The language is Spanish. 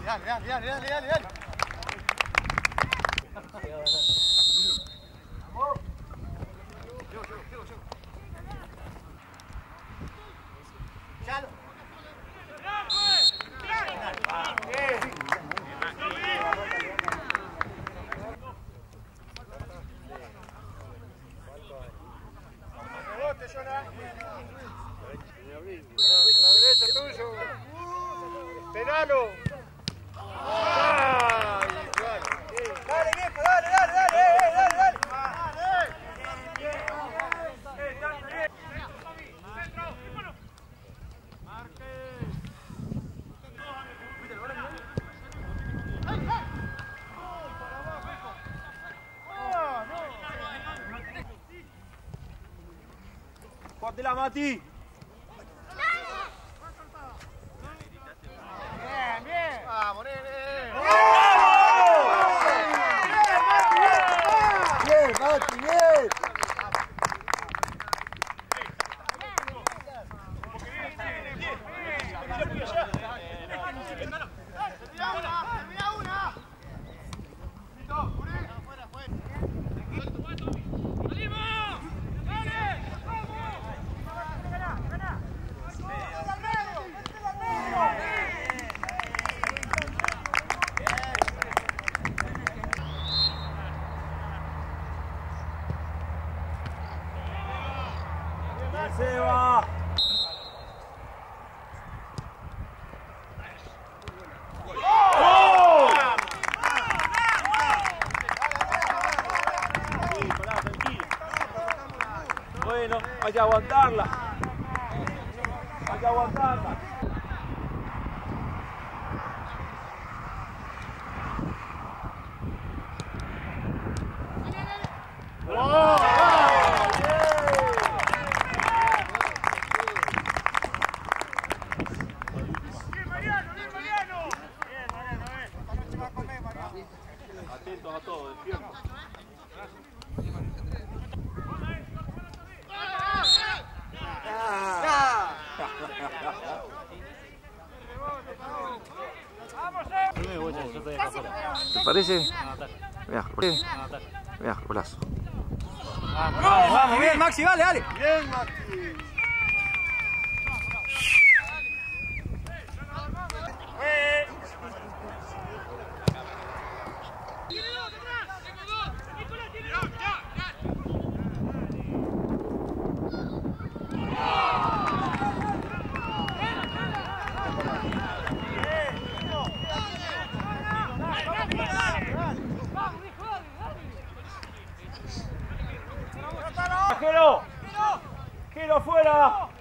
Dale. A la derecha tuyo. Esperalo. Dale, viejo, dale. ¡Jugátela, Mati! Bien. Vamos, nene. Bien, Mati, bien. ¡Se va! Bueno, hay que aguantarla. Atentos a todo, despiertos. ¿Te parece? Mirá, golazo. Vamos, bien, Maxi, dale. Bien, Mati. ¡Gelo fuera!